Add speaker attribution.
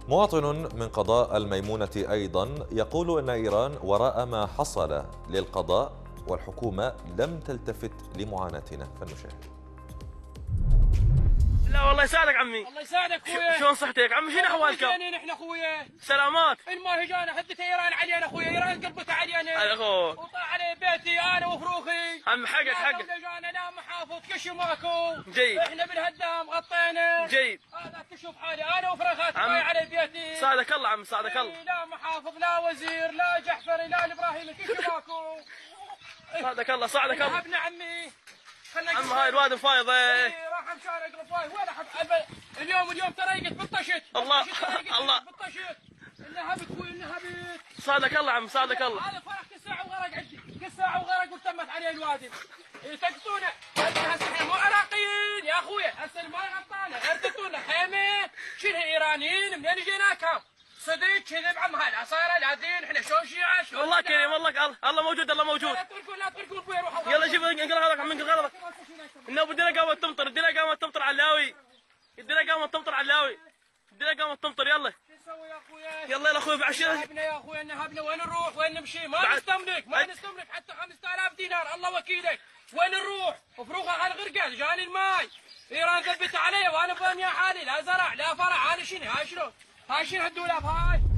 Speaker 1: مواطن من قضاء الميمونة أيضا يقول أن إيران وراء ما حصل للقضاء والحكومة لم تلتفت لمعاناتنا، فلنشاهد.
Speaker 2: لا والله يساعدك عمي.
Speaker 3: الله يساعدك اخويا.
Speaker 2: شلون صحتك عمي؟ شنو احوالكم؟
Speaker 3: زينين احنا اخويا.
Speaker 2: سلامات.
Speaker 3: الماهجانه حدت ايران علينا اخويا، ايران قلبتها علينا.
Speaker 2: على اخوك.
Speaker 3: وطلع علي بيتي انا وفروخي.
Speaker 2: عم حقك.
Speaker 3: لا لا محافظ كشي ماكو.
Speaker 2: جيد.
Speaker 3: احنا بالهدام غطينا.
Speaker 2: جيد.
Speaker 3: هذا تشوف حالي انا وفرخاتي علي بيتي.
Speaker 2: ساعدك الله عم ساعدك الله.
Speaker 3: لا محافظ لا وزير لا جحفري لا الابراهيمي كشي ماكو.
Speaker 2: ساعدك الله ساعدك الله.
Speaker 3: ابن عمي.
Speaker 2: عم هاي الواد فايض.
Speaker 3: راح مشارق رفاي وين اليوم تريقت بالطشت.
Speaker 2: الله الله.
Speaker 3: بالطشت. انهبت اخوي انهبت.
Speaker 2: ساعدك الله عم ساعدك الله.
Speaker 3: هذا فرح كل ساعه وغرق عندي، كل ساعه وغرق وتمت عليه الوادي. يسقطونا هسه احنا مو عراقيين يا اخوي، هسه الماي غطانا يرتطونا خيمه. شنو ايرانيين منين جيناكم؟ صدق كذب عم هاي العصايره لا دين احنا شلون شيعه شلون.
Speaker 2: والله كريم والله الله موجود الله موجود.
Speaker 3: لا تركون ابوي روحوا.
Speaker 2: يلا شوف انقل غلطك عم انقل غلطك. انه بدنا قامت تمطر الدنيا قامت تمطر على اللاوي. الدنيا قامت تمطر على اللاوي. الدنيا قامت تمطر يلا.
Speaker 3: شو نسوي يا اخويا؟
Speaker 2: يلا يا اخوي بعشرة.
Speaker 3: نهبنا يا اخويا نهبنا وين نروح؟ وين نمشي؟ ما نستملك حتى 5000 دينار الله وكيلك. وين نروح؟ وفروخه على الغرقه جاني الماي. ايران ثبت علي وانا فاهم يا حالي لا زرع لا فرع. هذا شنو؟ هاي شلون؟ هاي شنو هالدولاب هاي؟